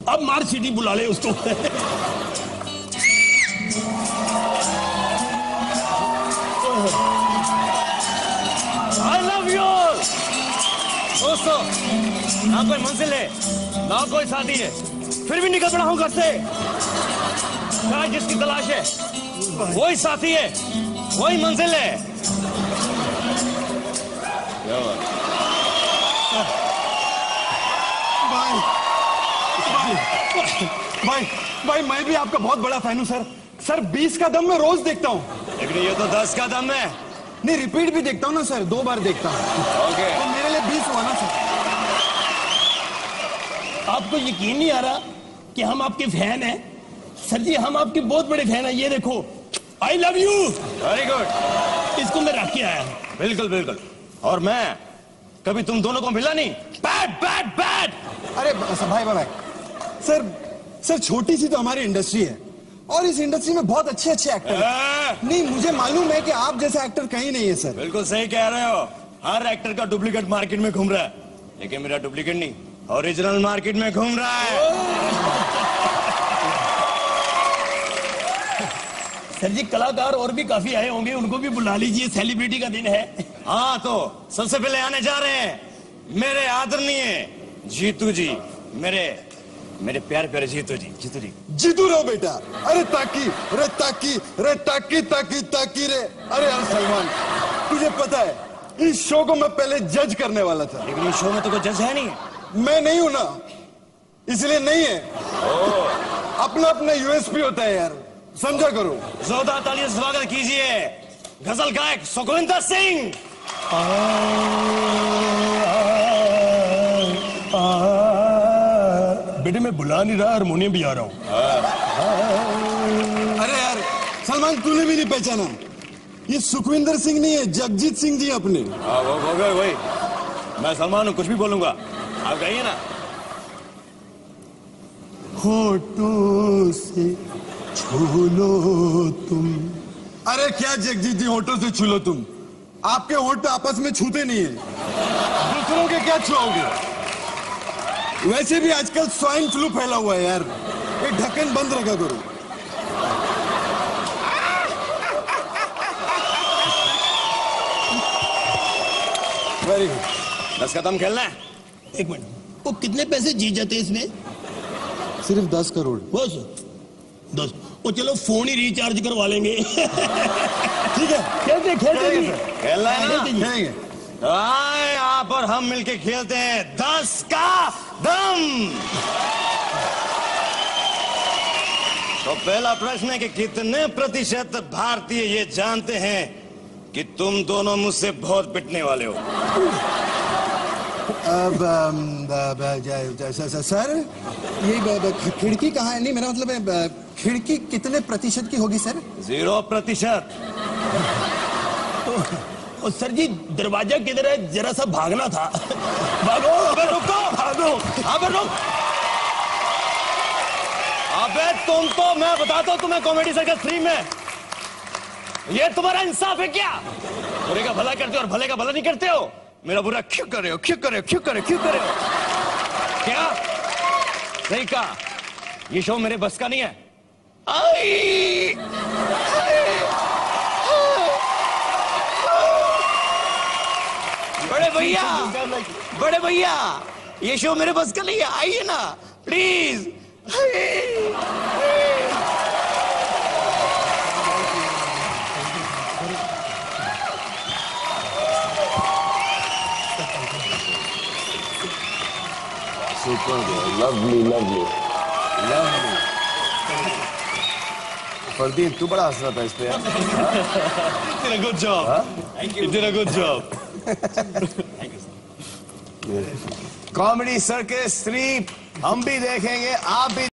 अब मार सीटी बुला ले उसको। I love you all। दोस्तों, ना कोई मंजिल है, ना कोई साथी है, फिर भी निकल पड़ा हूं घर से। क्या जिसकी तलाश है, वही साथी है, वही मंजिल है। भाई मैं भी आपका बहुत बड़ा फैन हूँ सर। सर 20 का दम मैं रोज देखता हूँ। लेकिन ये तो 10 का दम है। नहीं, रिपीट भी देखता हूँ ना सर, 2 बार देखता हूँ। ओके। तो मेरे लिए 20 हुआ ना सर। आपको यकीन नहीं आ रहा कि हम आपके फैन हैं? सर जी, हम आपके बहुत बड़े फैन हैं। ये देखो, I love you. Very good. इसको मैं रख के आया। बिल्कुल बिल्कुल। और मैं कभी तुम दोनों को मिला नहीं। Bad bad bad. अरे भाई सर छोटी सी तो हमारी इंडस्ट्री है और इस इंडस्ट्री में बहुत अच्छे एक्टर हैं। नहीं, मुझे मालूम है कि आप जैसा एक्टर कहीं नहीं है सर। बिल्कुल सही कह रहे हो। हर एक्टर का डुप्लीकेट मार्केट में घूम रहा है, लेकिन मेरा डुप्लीकेट नहीं, ओरिजिनल मार्केट में घूम रहा है। सर जी, कलाकार और भी काफी आए होंगे, उनको भी बुला लीजिए, सेलिब्रिटी का दिन है। हाँ, तो सबसे पहले आने जा रहे हैं मेरे आदरणीय जीतू जी। मेरे प्यारे प्यारे जीतू जी। जीतू रहो बेटा। अरे ताकी रे। अरे यार सलमान, तुझे पता है इस शो को मैं पहले जज करने वाला था, लेकिन इस शो में तो कोई जज है नहीं। मैं नहीं हूं ना, इसलिए नहीं है। अपना अपना यूएसपी होता है यार, समझा करो। जोरदार तालियों से स्वागत कीजिए गजल गायक सुखविंदर सिंह। बेटे, मैं बुला नहीं रहा, हारमोनियम भी आ रहा हूँ। अरे यार सलमान, तूने भी नहीं पहचाना? ये सुखविंदर सिंह नहीं है, जगजीत सिंह जी अपने। वही। मैं सलमान हूँ, कुछ भी बोलूंगा। आप गाइए ना। होठों से छू लो तुम। अरे क्या जगजीत जी, होठों से छू लो तुम? आपके होठ आपस में छूते नहीं है, दूसरों के क्या छुओगे? वैसे भी आजकल स्वाइन फ्लू फैला हुआ है यार, ये ढक्कन बंद रखा करो। Very good. 10 का दम खेलना है। एक मिनट, वो कितने पैसे जीत जाते हैं इसमें? सिर्फ 10 करोड़। बस 10। वो चलो फोन ही रिचार्ज करवा लेंगे। ठीक है, खेलते खेलना है ना? खेलेंगे। आए आप और हम मिलके खेलते हैं 10 का दम। तो पहला प्रश्न है कि कितने प्रतिशत भारतीय ये जानते हैं कि तुम दोनों मुझसे बहुत पिटने वाले हो? सर ये खिड़की कहाँ है? नहीं, मेरा मतलब है खिड़की कितने प्रतिशत की होगी सर? 0%। और सर जी, दरवाजा किधर है? जरा सा भागना था। भागो। अबे रुको, भागो। अबे रुक। अबे तुम तो, मैं बताता हूँ तुम्हें, कॉमेडी सर्कस 3 में ये तुम्हारा इंसाफ है क्या? बुरे का भला करते हो और भले का भला नहीं करते हो। मेरा बुरा क्यों कर रहे हो? क्या सही कहा, ये शो मेरे बस का नहीं है। बड़े भैया, ये शो मेरे बस का नहीं है, आइए ना प्लीज। Super, lovely. फरदीन, तू बड़ा हंस रहा था इस पे यार। Good job. कॉमेडी सर्कस 3 हम भी देखेंगे, आप भी